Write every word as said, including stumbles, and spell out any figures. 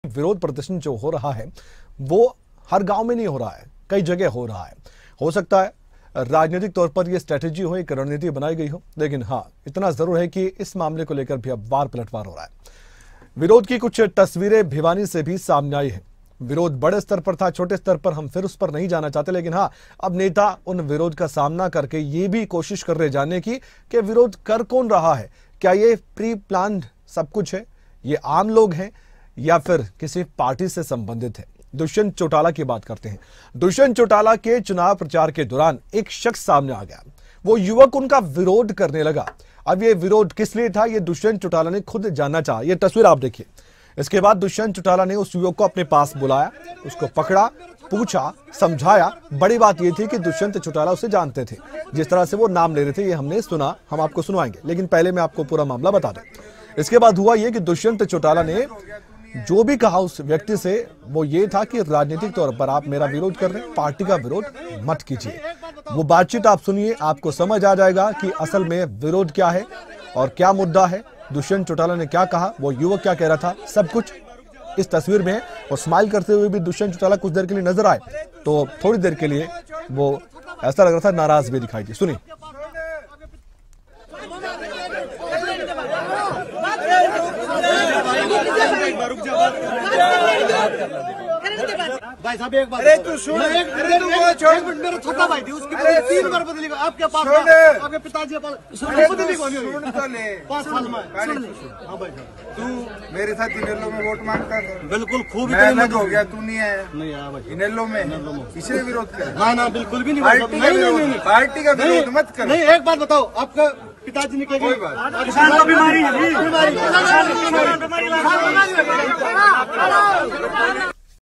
विरोध प्रदर्शन जो हो रहा है वो हर गांव में नहीं हो रहा है, कई जगह हो रहा है। हो सकता है राजनीतिक तौर पर यह स्ट्रेटेजी हो, एक रणनीति बनाई गई हो, लेकिन हाँ इतना जरूर है कि इस मामले को लेकर भी अब वार पलटवार हो रहा है। विरोध की कुछ तस्वीरें भिवानी से भी सामने आई है। विरोध बड़े स्तर पर था, छोटे स्तर पर हम फिर उस पर नहीं जाना चाहते, लेकिन हाँ अब नेता उन विरोध का सामना करके ये भी कोशिश कर रहे जानने की कि विरोध कर कौन रहा है, क्या ये प्री प्लान सब कुछ है, ये आम लोग हैं या फिर किसी पार्टी से संबंधित है। दुष्यंत चौटाला की बात करते हैं। दुष्यंत चौटाला के चुनाव प्रचार के दौरान एक शख्स सामने आ गया, वो युवक उनका विरोध करने लगा। अब ये विरोध किस लिए था, ये दुष्यंत चौटाला ने खुद जानना चाहा। ये तस्वीर आप देखिए। इसके बाद दुष्यंत चौटाला ने उस युवक को अपने पास बुलाया, उसको पकड़ा, पूछा, समझाया। बड़ी बात यह थी कि दुष्यंत चौटाला उसे जानते थे, जिस तरह से वो नाम ले रहे थे ये हमने सुना, हम आपको सुनवाएंगे, लेकिन पहले मैं आपको पूरा मामला बता दूं। इसके बाद हुआ ये कि दुष्यंत चौटाला ने जो भी कहा उस व्यक्ति से वो ये था कि राजनीतिक तौर पर आप मेरा विरोध कर रहे हैं, पार्टी का विरोध मत कीजिए। वो बातचीत आप सुनिए, आपको समझ आ जाएगा कि असल में विरोध क्या है और क्या मुद्दा है, दुष्यंत चौटाला ने क्या कहा, वो युवक क्या कह रहा था, सब कुछ इस तस्वीर में है। और स्माइल करते हुए भी दुष्यंत चौटाला कुछ देर के लिए नजर आए, तो थोड़ी देर के लिए वो ऐसा लग रहा था नाराज भी दिखाई दी। सुनिए। भाई साहब एक बात, अरे तू सुन, एक मिनट छोड़, मेरा छोटा भाई थी, उसकी तीन बार बदली। आपके पास आपके पिताजी बदली सुन तो ले पाँच साल में। हाँ भाई तू मेरे साथ इनेलो में वोट मांगता था, बिल्कुल खूब मेहनत हो गया, तू नहीं आया। नहीं आया भाई इनेलो में, इसलिए विरोध कर। ना ना बिल्कुल भी नहीं, पार्टी का विरोध मत कर। नहीं एक बात बताओ, आपका पिताजी ने क्या कोई बात किसान को बीमारी है, बीमारी